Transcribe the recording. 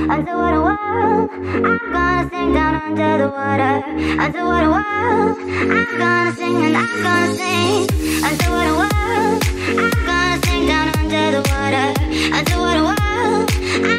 Underwater world, I'm gonna sing down under the water. Underwater world, I'm gonna sing and I'm gonna sing. Underwater world, I'm gonna sing down under the water. Underwater world,